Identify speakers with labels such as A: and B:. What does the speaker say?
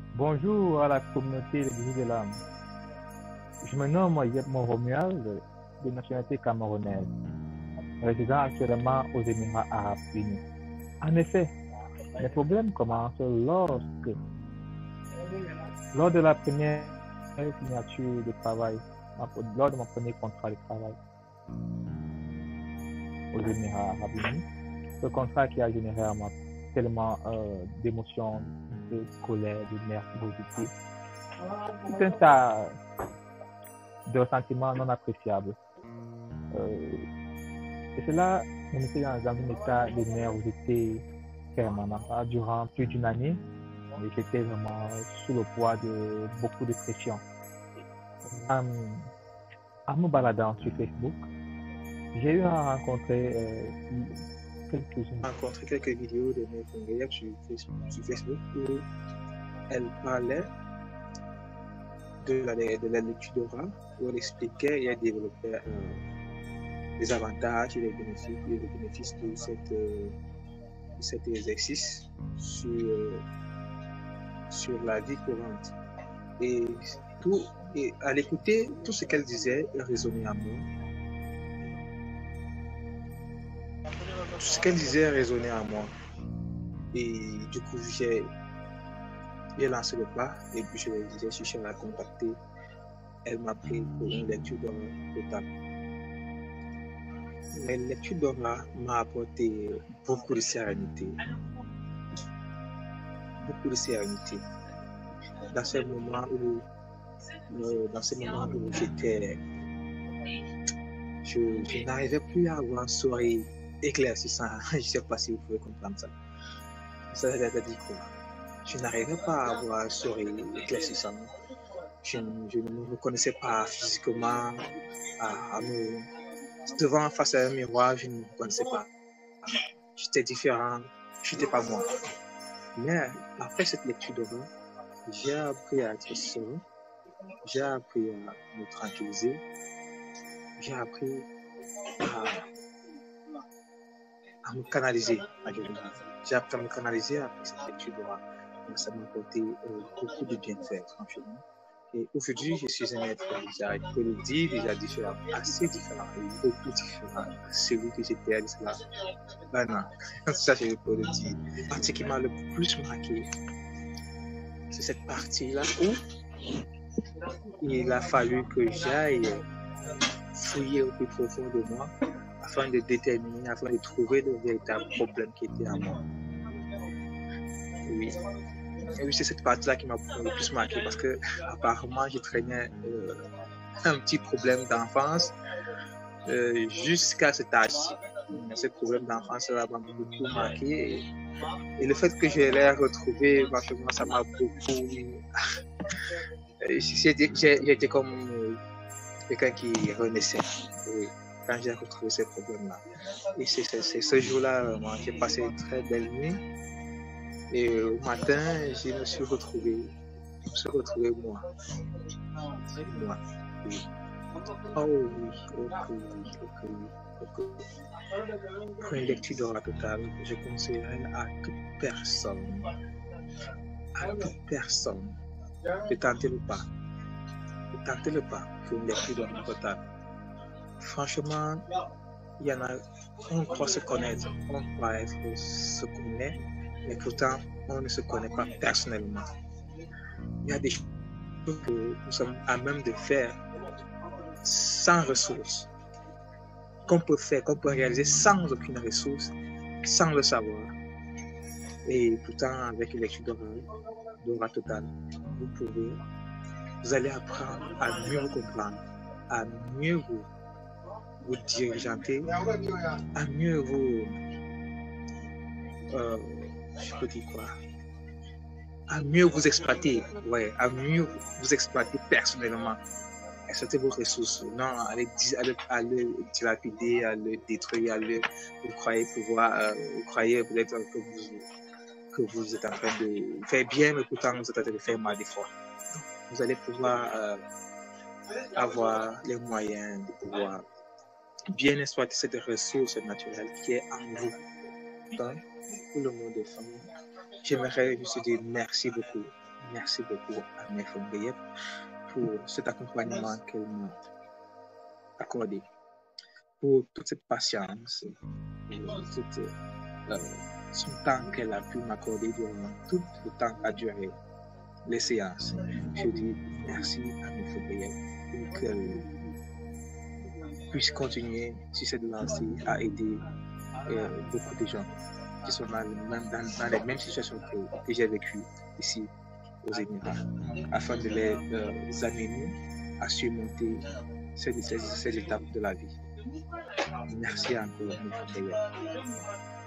A: Bonjour à la communauté de l'âme. Je me nomme Yepmo Romuald, de nationalité camerounaise, résidant actuellement aux Émirats arabes unis. En effet, les problèmes commencent lors de la première signature de travail, lors de mon premier contrat de travail aux Émirats arabes unis, ce contrat qui a généré à moi tellement d'émotions, de colère, de nervosité, tout un tas de ressentiments non appréciables. Et cela me mettait dans un état de nervosité permanent durant plus d'une année. Et j'étais vraiment sous le poids de beaucoup de pression. En me baladant sur Facebook, j'ai eu à rencontrer
B: quelques vidéos de mes congrégaires sur Facebook où elle parlait de la lecture d'Ora, où elle expliquait et elle développait les avantages et les bénéfices de cet exercice sur la vie courante. Et à l'écouter, tout ce qu'elle disait résonnait à moi. Tout ce qu'elle disait résonnait à moi. Et du coup, j'ai lancé le pas et puis j'ai cherché à la contacter. Elle m'a pris pour une lecture totale. La lecture d'Ora m'a apporté beaucoup de sérénité. Beaucoup de sérénité. Dans ces moments où je n'arrivais plus à avoir un sourire éclaircissant. Je ne sais pas si vous pouvez comprendre ça. Ça veut dire quoi? Je n'arrivais pas à avoir un sourire éclaircissant. Je ne me connaissais pas physiquement. Devant, face à un miroir, je ne me connaissais pas. J'étais différent. Je n'étais pas moi. Mais après cette lecture d'Ora, j'ai appris à être serein. J'ai appris à me tranquilliser. J'ai appris à me canaliser. J'ai appris à me canaliser après cette lecture d'Ora. Ça m'a apporté beaucoup de bienfaits, franchement. Et aujourd'hui, je suis un être déjà, je peux le dire, déjà différent, assez différent, beaucoup différent de celui que j'étais à cela. Ben non, ça je peux le dire. La partie qui m'a le plus marqué, c'est cette partie-là où il a fallu que j'aille fouiller au plus profond de moi afin de déterminer, afin de trouver le véritable problème qui était à moi. Oui. Et oui, c'est cette partie-là qui m'a le plus marqué parce que apparemment, je traînais un petit problème d'enfance jusqu'à cet âge-ci. Ce problème d'enfance-là m'a beaucoup marqué et le fait que je l'ai retrouvé, franchement, ça m'a beaucoup... J'étais comme quelqu'un qui renaissait. Oui, quand j'ai retrouvé ces problèmes-là. Et c'est ce jour-là, j'ai passé une très belle nuit. Et au matin, je me suis retrouvé moi. Oui. Oh oui, ok. Pour une lecture d'Ora totale, je conseillerais à toute personne de tenter le pas. Pour une lecture d'Ora totale. Franchement, il y en a, on croit se connaître, on croit se connaître, mais pourtant, on ne se connaît pas personnellement. Il y a des choses que nous sommes à même de faire sans ressources, qu'on peut réaliser sans aucune ressource, sans le savoir. Et pourtant, avec une lecture d'Ora totale, vous allez apprendre à mieux vous comprendre, à mieux vous diriger, à mieux vous... je peux dire quoi? À mieux vous exploiter, à mieux vous exploiter personnellement. Exploiter vos ressources, non à le dilapider, à le détruire, vous croyez pouvoir, vous croyez peut-être que vous êtes en train de faire bien, mais pourtant vous êtes en train de faire mal des fois. Donc, vous allez pouvoir avoir les moyens de pouvoir bien exploiter cette ressource naturelle qui est en vous. Donc, pour le monde des femmes, j'aimerais juste dire merci beaucoup. merci beaucoup à mes Gabriel pour cet accompagnement qu'elle m'a accordé, pour toute cette patience, pour tout son temps qu'elle a pu m'accorder durant tout le temps qu'a duré les séances. Je dis merci à mes Gabriel pour qu'elle puisse continuer sur cette lancée à aider beaucoup de gens qui sont dans les mêmes situations que j'ai vécues ici aux Émirats, afin de les amener à surmonter ces étapes de la vie. Merci encore, mes frères.